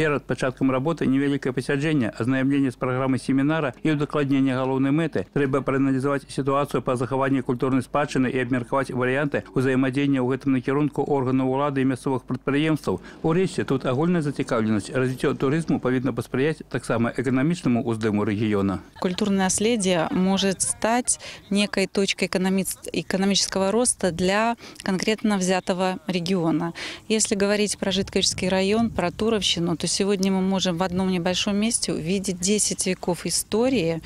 Перед початком работы невеликое посяджение, ознайомление с программой семинара и удокладнение головной меты. Треба проанализовать ситуацию по захованию культурной спадщины и обмерковать варианты взаимодействия в этом накерунку органов улады и местных предприемств. Урешті, тут огульная зацікавленность развития туризму повинна посприять так само экономичному уздыму региона. Культурное наследие может стать некой точкой экономического роста для конкретно взятого региона. Если говорить про Житковичский район, про Туровщину, то сегодня мы можем в одном небольшом месте увидеть 10 веков истории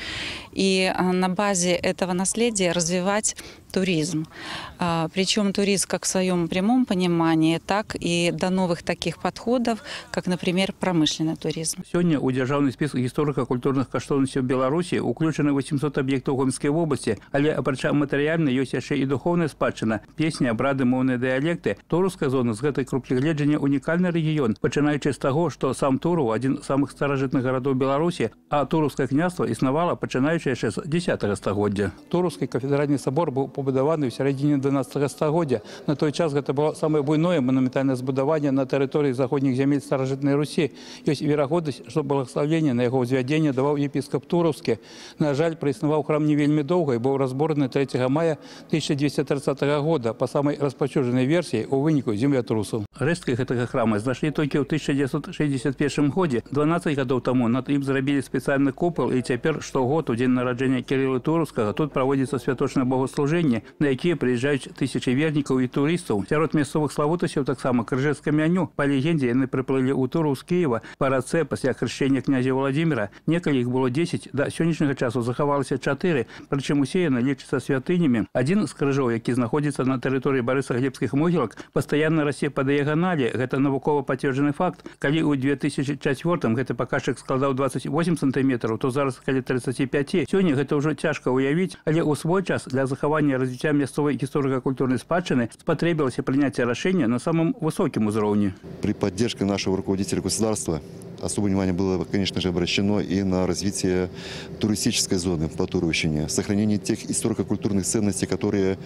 и на базе этого наследия развивать туризм. Причем туризм как в своем прямом понимании, так и до новых таких подходов, как, например, промышленный туризм. Сегодня у державный список историко-культурных каштоўнасцяў Беларуси включено 800 объектов Гомельской области, але апрача матэрыяльнай ёсць яшчэ и духовная спадчына, песни, обрады, моўныя диалекты. Туруская зона з гэтай круплегледжання унікальны регион, пачынаючы з таго, што сам Туров один з самых старажытных гарадоў Беларуси, а Туровское княства існавала пачынаючы яшчэ з 10 стагоддзя. Туровский кафедральный собор был побудованы в середине 12 стагоддзя. На той час это было самое буйное монументальное збудаванне на территории заходних земель старожытной Руси. Есть верагоднасць, что благословение на его узвядзенне давал епископ Туровский. На жаль, проіснаваў храм не вельмі доўга и был разбораны 3 мая 1230 года по самой распаўсюджанай версии у выніку землятрусаў. Рэшткі гэтага храма знайшлі толькі ў 1961 годзе. 12 гадоў таму над ім зрабілі спецыяльны купол, і цяпер штогод у дзень нараджэння Кірыла Туровскага тут праводзіцца святочнае богослужэнне, на якія прыязджаюць тысячы вернікаў і турыстаў. Сярод мясцовых славутасцяў таксама крыжы з камяню. Па легендзе яны прыплылі ў Тураў з Кіева па рацэ пасля хрышчэння князя Владимира. Некалі іх было 10, да сённяшняга часу захавалася 4, прычым усе яны лічацца святынямі. Адзін з крыжоў, які знаходзіцца на тэрыторыі Барыса-Глебскіх могілак, пастаянна расце па дыяганалі. Гэта навукова пацверджаны факт. Калі ў 2004 гэты паказчык складаў 28 сантиметров, то зараз каля 35. Сёння гэта ўжо цяжка ўявіць, але ў свой час для захавання развіцця мясцовой историко-культурной спадчыны спотребилось принятие решения на самом высоком уровне. При поддержке нашего руководителя государства особое внимание было, конечно же, обращено и на развитие туристической зоны по Туровщине, сохранение тех историко-культурных ценностей, которые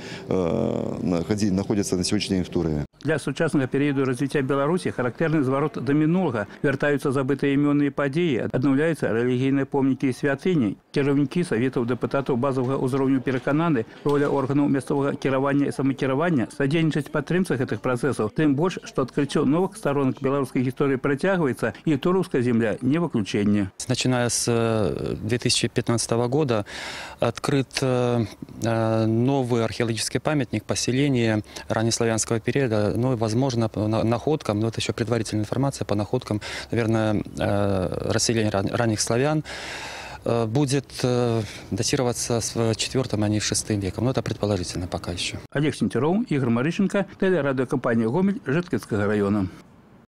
находятся на сегодняшний день в Турове. Для сучасного периода развития Беларуси характерный зворот до минулого. Вертаются забытые именные подеи, аднаўляются религийные помники и святыни. Кіраўнікі советов депутатов базового уровня перекананы, роля органов местного кіравання и самокіравання, содейничать падтрымцы этих процессов, тем больше, что открытие новых сторонок белорусской истории протягивается, и Туровская земля не выключение. Начиная с 2015 года открыт новый археологический памятник поселения раннеславянского периода. Ну, возможно, по находкам, но это еще предварительная информация, по находкам, наверное, расселения ранних славян будет датироваться с 4 а не 6 веком. Но это предположительно пока еще. Олег Сентеров, Игорь Марищенко, телерадиокомпания «Гомель» Житковского района.